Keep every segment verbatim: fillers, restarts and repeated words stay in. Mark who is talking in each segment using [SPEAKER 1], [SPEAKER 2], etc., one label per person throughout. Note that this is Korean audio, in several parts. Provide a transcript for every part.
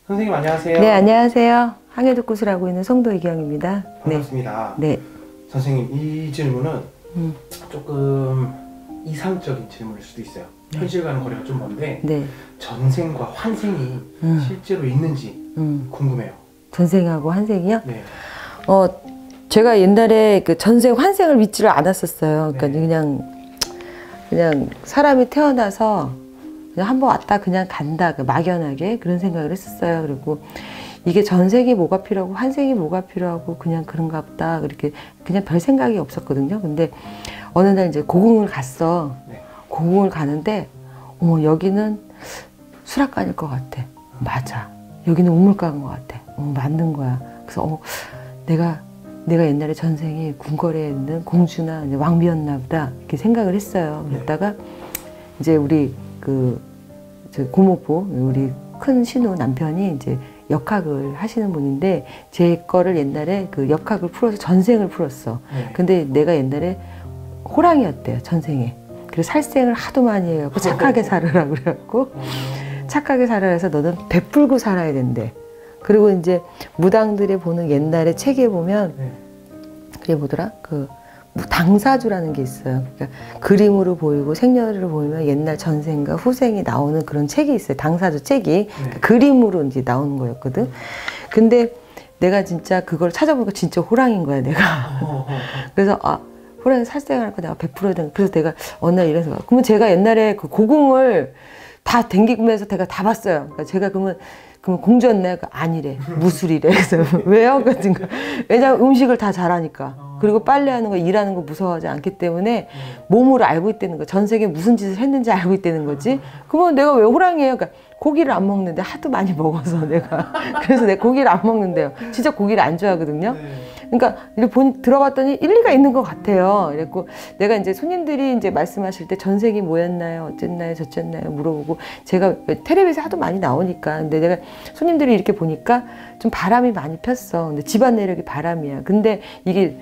[SPEAKER 1] 선생님 안녕하세요.
[SPEAKER 2] 네, 안녕하세요. 항해독굿을 하고 있는 성도 이경입니다.
[SPEAKER 1] 반갑습니다.
[SPEAKER 2] 네. 네.
[SPEAKER 1] 선생님, 이 질문은
[SPEAKER 2] 음.
[SPEAKER 1] 조금 이상적인 질문일 수도 있어요.
[SPEAKER 2] 네.
[SPEAKER 1] 현실과는 거리가 좀 먼데
[SPEAKER 2] 네.
[SPEAKER 1] 전생과 환생이
[SPEAKER 2] 음.
[SPEAKER 1] 실제로 있는지
[SPEAKER 2] 음.
[SPEAKER 1] 궁금해요.
[SPEAKER 2] 전생하고 환생이요?
[SPEAKER 1] 네.
[SPEAKER 2] 어, 제가 옛날에 그 전생 환생을 믿지를 않았었어요. 그러니까
[SPEAKER 1] 네.
[SPEAKER 2] 그냥 그냥 사람이 태어나서 그냥 한번 왔다 그냥 간다, 그 막연하게 그런 생각을 했었어요. 그리고 이게 전생이 뭐가 필요하고 환생이 뭐가 필요하고 그냥 그런가 보다, 그렇게 그냥 별 생각이 없었거든요. 근데 어느 날 이제 고궁을 갔어.
[SPEAKER 1] 네.
[SPEAKER 2] 고궁을 가는데 어머, 여기는 수락관일 것 같아. 맞아. 여기는 우물가인 것 같아. 어, 맞는 거야. 그래서 어, 내가 내가 옛날에 전생에 궁궐에 있는 공주나 왕비였나 보다, 이렇게 생각을 했어요. 그랬다가 이제 우리 그 저 고모부, 우리 큰 신우 남편이 이제 역학을 하시는 분인데, 제 거를 옛날에 그 역학을 풀어서 전생을 풀었어.
[SPEAKER 1] 네.
[SPEAKER 2] 근데 내가 옛날에 호랑이였대요, 전생에. 그래서 살생을 하도 많이 해갖고 착하게 살으라 그래갖고 착하게 살아라 해서 너는 베풀고 살아야 된대. 그리고 이제 무당들이 보는 옛날에 책에 보면
[SPEAKER 1] 네.
[SPEAKER 2] 그게 뭐더라? 그 당사주라는 게 있어요. 그러니까 그림으로 보이고 생년으로 보이면 옛날 전생과 후생이 나오는 그런 책이 있어요. 당사주 책이.
[SPEAKER 1] 네.
[SPEAKER 2] 그러니까 그림으로 이제 나오는 거였거든. 근데 내가 진짜 그걸 찾아보니까 진짜 호랑이인 거야, 내가. 그래서 아, 호랑이 살생하니까 내가 베풀어야 되는. 그래서 내가 어느 날 이래서 그러면 제가 옛날에 그 고궁을 다 댕기면서 제가 다 봤어요. 그러니까 제가 그러면 그럼 공주였나요? 아니래. 무술이래. 그래서 왜요? 같은 거. 왜냐면 음식을 다 잘하니까. 그리고 빨래하는 거, 일하는 거 무서워하지 않기 때문에 몸으로 알고 있다는 거. 전 세계에 무슨 짓을 했는지 알고 있다는 거지. 그러면 내가 왜 호랑이에요? 그러니까 고기를 안 먹는데 하도 많이 먹어서 내가. 그래서 내가 고기를 안 먹는데요. 진짜 고기를 안 좋아하거든요. 그러니까 이렇게 본, 들어봤더니 일리가 있는 것 같아요. 그래갖고 내가 이제 손님들이 이제 말씀하실 때 전생이 뭐였나요? 어쨌나요? 저쨌나요? 물어보고 제가 텔레비에서 하도 많이 나오니까. 근데 내가 손님들이 이렇게 보니까 좀 바람이 많이 폈어. 근데 집안 내력이 바람이야. 근데 이게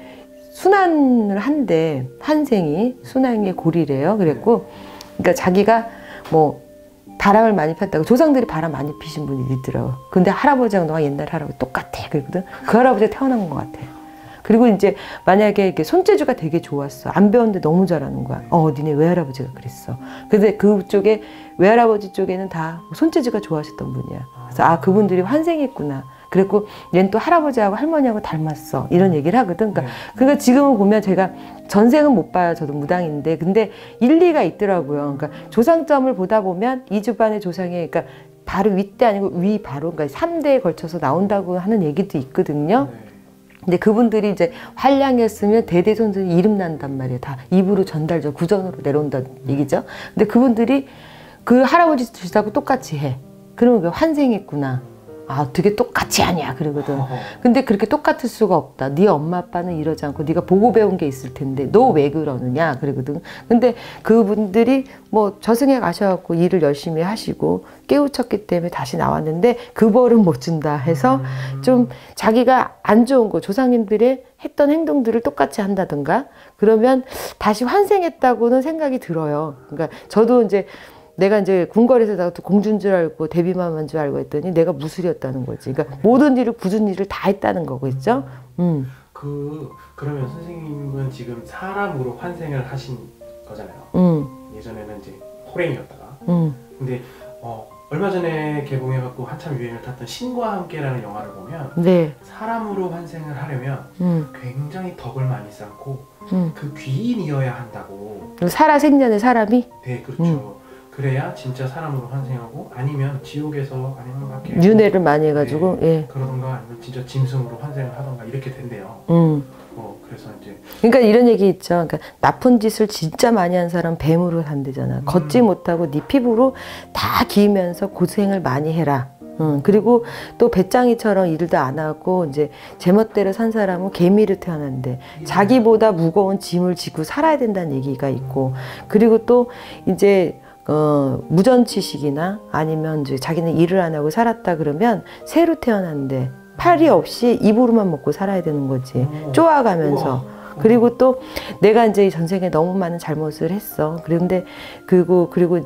[SPEAKER 2] 순환을 한대. 환생이 순환의 고리래요. 그랬고, 그러니까 자기가 뭐 바람을 많이 폈다고. 조상들이 바람 많이 피신 분이 있더라고. 근데 할아버지하고 너가 옛날 할아버지 똑같아. 그랬거든. 그 할아버지가 태어난 것 같아. 그리고 이제 만약에 이렇게 손재주가 되게 좋았어. 안 배웠는데 너무 잘하는 거야. 어, 니네 외할아버지가 그랬어. 근데 그쪽에, 외할아버지 쪽에는 다 손재주가 좋아하셨던 분이야. 그래서 아, 그분들이 환생했구나. 그랬고, 얘는 또 할아버지하고 할머니하고 닮았어. 이런 얘기를 하거든. 그러니까, 그러니까 지금은 보면 제가 전생은 못 봐요. 저도 무당인데. 근데 일리가 있더라고요. 그러니까 조상점을 보다 보면 이 집안의 조상이, 그러니까 바로 윗대 아니고 위 바로, 그러니까 삼 대에 걸쳐서 나온다고 하는 얘기도 있거든요. 근데 그분들이 이제 활량했으면 대대손손 이름 난단 말이에요. 다 입으로 전달죠. 구전으로 내려온다는 얘기죠. 근데 그분들이 그 할아버지 짓하고 똑같이 해. 그러면 그 환생했구나. 아, 어떻게 똑같이 하냐 그러거든. 근데 그렇게 똑같을 수가 없다. 네 엄마 아빠는 이러지 않고 네가 보고 배운 게 있을 텐데 너 왜 그러느냐 그러거든. 근데 그분들이 뭐 저승에 가셔갖고 일을 열심히 하시고 깨우쳤기 때문에 다시 나왔는데 그 벌은 못 준다 해서 좀 자기가 안 좋은 거, 조상님들의 했던 행동들을 똑같이 한다든가 그러면 다시 환생했다고는 생각이 들어요. 그러니까 저도 이제 내가 이제 궁궐에서 공주인 줄 알고 데뷔맘한 줄 알고 했더니 내가 무술이었다는 거지. 그러니까 모든 일을 굳은 일을 다 했다는 거겠죠. 음.
[SPEAKER 1] 그 그러면 선생님은 지금 사람으로 환생을 하신 거잖아요.
[SPEAKER 2] 음.
[SPEAKER 1] 예전에는 이제 호랭이였다가.
[SPEAKER 2] 음.
[SPEAKER 1] 근데 어, 얼마 전에 개봉해갖고 한참 유행을 탔던 신과 함께라는 영화를 보면
[SPEAKER 2] 네.
[SPEAKER 1] 사람으로 환생을 하려면
[SPEAKER 2] 음.
[SPEAKER 1] 굉장히 덕을 많이 쌓고
[SPEAKER 2] 음.
[SPEAKER 1] 그 귀인이어야 한다고.
[SPEAKER 2] 살아생전에 사람이.
[SPEAKER 1] 네, 그렇죠. 음. 그래야 진짜 사람으로 환생하고 아니면 지옥에서 아니면 막
[SPEAKER 2] 윤회를 많이 해가지고
[SPEAKER 1] 네,
[SPEAKER 2] 예.
[SPEAKER 1] 그러던가 아니면 진짜 짐승으로 환생을 하던가 이렇게 된대요.
[SPEAKER 2] 음.
[SPEAKER 1] 어, 그래서 이제
[SPEAKER 2] 그러니까 이런 얘기 있죠. 그러니까 나쁜 짓을 진짜 많이 한 사람 뱀으로 산대잖아. 음. 걷지 못하고 네 피부로 다 기면서 고생을 많이 해라. 음, 그리고 또 배짱이처럼 일도 안 하고 이제 제멋대로 산 사람은 개미로 태어난대. 자기보다 무거운 짐을 지고 살아야 된다는 얘기가 있고, 그리고 또 이제 어, 무전취식이나 아니면 이제 자기는 일을 안 하고 살았다 그러면 새로 태어났는데 팔이 없이 입으로만 먹고 살아야 되는 거지. 쪼아가면서. 그리고 또 내가 이제 전생에 너무 많은 잘못을 했어. 그런데 그리고 그리고 이제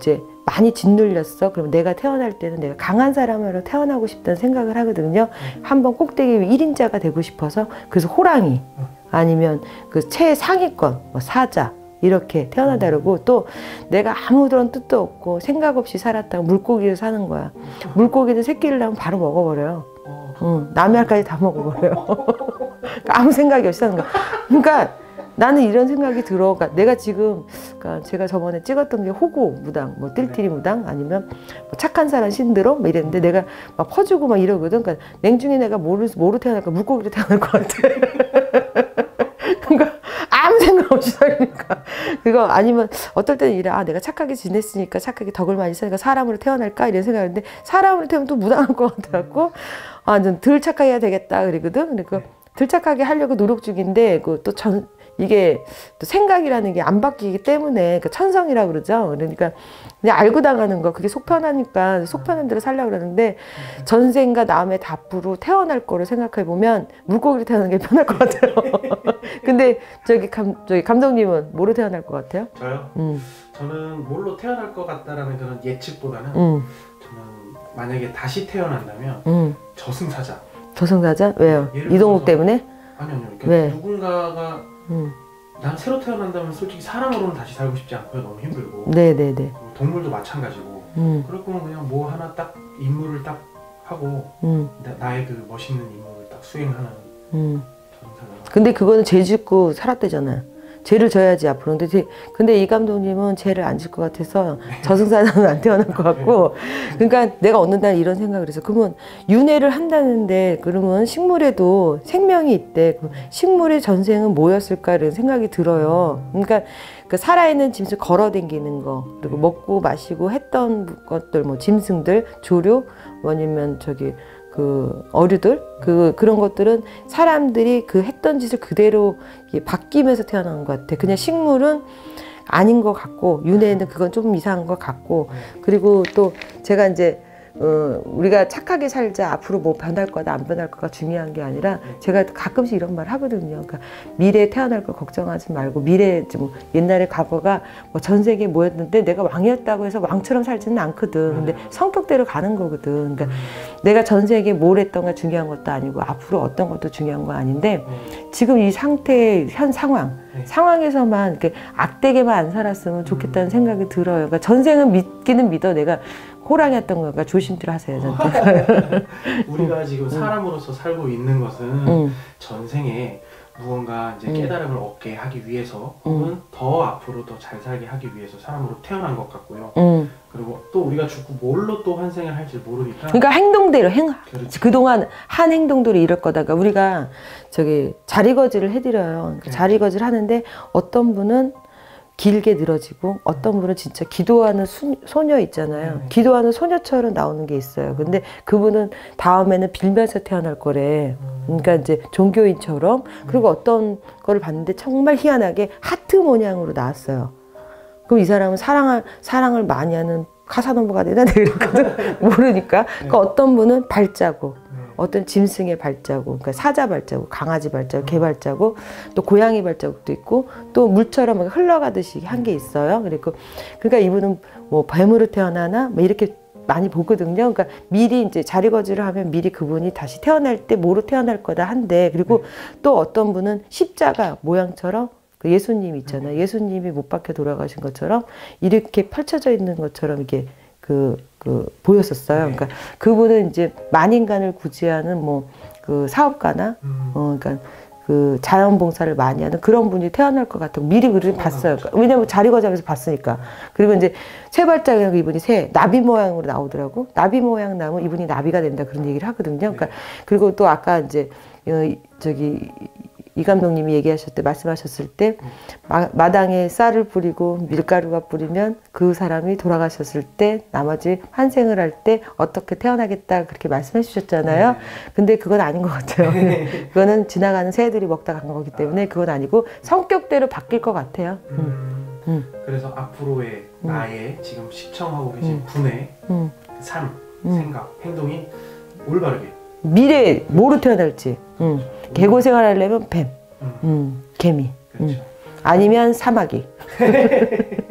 [SPEAKER 2] 많이 짓눌렸어. 그럼 내가 태어날 때는 내가 강한 사람으로 태어나고 싶다는 생각을 하거든요. 한번 꼭대기 일 인자가 되고 싶어서. 그래서 호랑이 아니면 그 최상위권 뭐 사자 이렇게 태어나다 그러고, 또 내가 아무런 뜻도 없고 생각 없이 살았다가 물고기를 사는 거야. 물고기는 새끼를 낳으면 바로 먹어버려요. 응, 남의 알까지 다 먹어버려요. 아무 생각이 없이 사는 거야. 그러니까 나는 이런 생각이 들어. 그러니까 내가 지금, 그러니까 제가 저번에 찍었던 게 호구 무당, 뭐 띨띨이 무당, 아니면 뭐 착한 사람 신드롬 뭐 이랬는데, 내가 막 퍼주고 막 이러거든. 그러니까 냉중에 내가 뭐로, 뭐로 태어날까? 물고기로 태어날 것 같아. 그러니까 아무 생각 없이 살니까. 그거 아니면 어떨 때는 이래. 아, 내가 착하게 지냈으니까, 착하게 덕을 많이 쓰니까 사람으로 태어날까? 이런 생각인데, 사람으로 태어나면 또 무당할 것 같아갖고, 아, 좀 덜 착하게 해야 되겠다. 그러거든. 그러니까 덜 착하게 하려고 노력 중인데, 그 또 전, 이게 또 생각이라는 게 안 바뀌기 때문에, 그러니까 천성이라고 그러죠. 그러니까 그냥 알고 당하는 거, 그게 속 편하니까 속 편한 대로 살려고 그러는데, 전생과 남의 답으로 태어날 거를 생각해 보면 물고기로 태어나는 게 편할 것 같아요. 근데 저기 감 저기 감독님은 뭐로 태어날 것 같아요?
[SPEAKER 1] 저요?
[SPEAKER 2] 음.
[SPEAKER 1] 저는 뭘로 태어날 것 같다라는 그런 예측보다는
[SPEAKER 2] 음.
[SPEAKER 1] 저는 만약에 다시 태어난다면
[SPEAKER 2] 음.
[SPEAKER 1] 저승사자.
[SPEAKER 2] 저승사자? 왜요? 이동욱 때문에?
[SPEAKER 1] 아니 아니요. 그러니까
[SPEAKER 2] 왜?
[SPEAKER 1] 누군가가
[SPEAKER 2] 음.
[SPEAKER 1] 난 새로 태어난다면 솔직히 사람으로는 다시 살고 싶지 않고요. 너무 힘들고.
[SPEAKER 2] 네네네.
[SPEAKER 1] 동물도 마찬가지고.
[SPEAKER 2] 음.
[SPEAKER 1] 그럴 거면 그냥 뭐 하나 딱 임무를 딱 하고
[SPEAKER 2] 음.
[SPEAKER 1] 나, 나의 그 멋있는 임무를 딱 수행하는
[SPEAKER 2] 음.
[SPEAKER 1] 저승사자.
[SPEAKER 2] 근데 그거는 죄 짓고 살았대잖아요. 죄를 져야지 앞으로. 근데, 제, 근데 이 감독님은 죄를 안 질 것 같아서 저승사자는 안 태어날 것 같고. 그러니까 내가 어느 날 이런 생각을 해서, 그러면 윤회를 한다는데 그러면 식물에도 생명이 있대. 식물의 전생은 뭐였을까 이런 생각이 들어요. 그러니까 그 살아있는 짐승 걸어다니는 거, 그리고 먹고 마시고 했던 것들, 뭐 짐승들, 조류, 뭐 아니면 저기 그 어류들, 그 그런 것들은 사람들이 그 했던 짓을 그대로 바뀌면서 태어난 것 같아. 그냥 식물은 아닌 것 같고, 윤회는 그건 좀 이상한 것 같고. 그리고 또 제가 이제 어, 우리가 착하게 살자, 앞으로 뭐 변할 거다 안 변할 거가 중요한 게 아니라, 제가 가끔씩 이런 말 하거든요. 그러니까 미래에 태어날 걸 걱정하지 말고, 미래 뭐 옛날에 과거가 뭐 전 세계에 뭐였는데 내가 왕이었다고 해서 왕처럼 살지는 않거든. 근데 성격대로 가는 거거든. 그러니까 내가 전 세계에 뭘 했던가 중요한 것도 아니고, 앞으로 어떤 것도 중요한 건 아닌데, 지금 이 상태의 현 상황 상황에서만 이렇게 악되게만 안 살았으면 좋겠다는 생각이 들어요. 그러니까 전생은 믿기는 믿어. 내가 호랑이였던 거니까 조심들 하세요, 저한테.
[SPEAKER 1] 우리가 지금 사람으로서 살고 있는 것은
[SPEAKER 2] 음.
[SPEAKER 1] 전생에 무언가 이제
[SPEAKER 2] 음.
[SPEAKER 1] 깨달음을 얻게 하기 위해서, 혹은
[SPEAKER 2] 음.
[SPEAKER 1] 더 앞으로 더 잘 살게 하기 위해서 사람으로 태어난 것 같고요.
[SPEAKER 2] 음.
[SPEAKER 1] 그리고 또 우리가 죽고 뭘로 또 환생을 할지 모르니까.
[SPEAKER 2] 그러니까 행동대로 행
[SPEAKER 1] 그렇죠.
[SPEAKER 2] 그동안 한 행동대로 이럴 거다가 우리가 저기 자리거지를 해드려요. 그러니까
[SPEAKER 1] 네.
[SPEAKER 2] 자리거지를 하는데, 어떤 분은 길게 늘어지고, 어떤 분은 진짜 기도하는 수, 소녀 있잖아요.
[SPEAKER 1] 네.
[SPEAKER 2] 기도하는 소녀처럼 나오는 게 있어요. 근데 그분은 다음에는 빌면서 태어날 거래. 그러니까 이제 종교인처럼. 그리고 어떤 거를 봤는데 정말 희한하게 하트 모양으로 나왔어요. 그럼 이 사람은 사랑을, 사랑을 많이 하는 카사노바가 되나? 내가 이랬거든. 모르니까. 그러니까 어떤 분은 발자국, 어떤 짐승의 발자국, 그러니까 사자 발자국, 강아지 발자국, 개 발자국, 또 고양이 발자국도 있고, 또 물처럼 흘러가듯이 한 게 있어요. 그리고 그러니까 이분은 뭐 뱀으로 태어나나 뭐 이렇게 많이 보거든요. 그러니까 미리 이제 자리거지를 하면 미리 그분이 다시 태어날 때 뭐로 태어날 거다 한데, 그리고 또 어떤 분은 십자가 모양처럼, 그 예수님 있잖아요. 예수님이 못 박혀 돌아가신 것처럼 이렇게 펼쳐져 있는 것처럼 이게 그, 그, 보였었어요. 그러니까 그분은 이제 만인간을 구제하는 뭐, 그 사업가나, 어, 그러니까 그 자연봉사를 많이 하는 그런 분이 태어날 것 같다고 미리 그를 봤어요. 그러니까 왜냐면 자리거지하면서 봤으니까. 그리고 이제 세 발자국 이분이 새, 나비 모양으로 나오더라고. 나비 모양 나오면 이분이 나비가 된다 그런 얘기를 하거든요. 그러니까 그리고 또 아까 이제, 어, 저기, 이 감독님이 얘기하셨을 때, 말씀하셨을 때, 마, 마당에 쌀을 뿌리고 밀가루가 뿌리면 그 사람이 돌아가셨을 때, 나머지 환생을 할 때 어떻게 태어나겠다 그렇게 말씀해 주셨잖아요. 네. 근데 그건 아닌 것 같아요. 그거는 지나가는 새들이 먹다 간 거기 때문에 그건 아니고 성격대로 바뀔 것 같아요. 음.
[SPEAKER 1] 음.
[SPEAKER 2] 음.
[SPEAKER 1] 그래서 앞으로의
[SPEAKER 2] 음.
[SPEAKER 1] 나의 지금 시청하고 계신
[SPEAKER 2] 음.
[SPEAKER 1] 분의
[SPEAKER 2] 음.
[SPEAKER 1] 삶,
[SPEAKER 2] 음.
[SPEAKER 1] 생각, 행동이 올바르게.
[SPEAKER 2] 미래에 뭐로 태어날지. 음. 개고 생활하려면 뱀,
[SPEAKER 1] 음.
[SPEAKER 2] 음. 개미.
[SPEAKER 1] 그렇죠.
[SPEAKER 2] 음. 아니면 사마귀.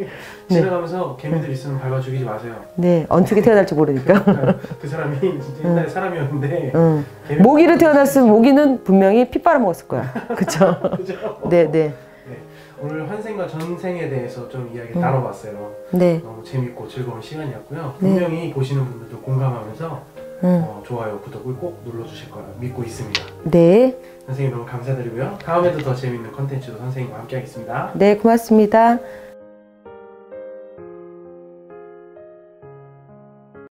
[SPEAKER 2] 네.
[SPEAKER 1] 지나가면서 개미들 있으면 밟아 죽이지 마세요.
[SPEAKER 2] 네, 어떻게 태어날지 모르니까.
[SPEAKER 1] 그 사람이 진짜 옛날에 사람이었는데
[SPEAKER 2] 응.
[SPEAKER 1] 개미-
[SPEAKER 2] 모기로 태어났으면 모기는 분명히 피 빨아먹었을 거야. 그쵸?
[SPEAKER 1] 그죠?
[SPEAKER 2] 네, 네.
[SPEAKER 1] 네. 오늘 환생과 전생에 대해서 좀 이야기
[SPEAKER 2] 음.
[SPEAKER 1] 나눠봤어요.
[SPEAKER 2] 네.
[SPEAKER 1] 너무 재밌고 즐거운 시간이었고요.
[SPEAKER 2] 네.
[SPEAKER 1] 분명히 보시는 분들도 공감하면서
[SPEAKER 2] 응.
[SPEAKER 1] 어, 좋아요, 구독을 꼭 눌러주실 거라 믿고 있습니다.
[SPEAKER 2] 네.
[SPEAKER 1] 선생님 너무 감사드리고요. 다음에도 더 재밌는 컨텐츠로 선생님과 함께 하겠습니다.
[SPEAKER 2] 네, 고맙습니다.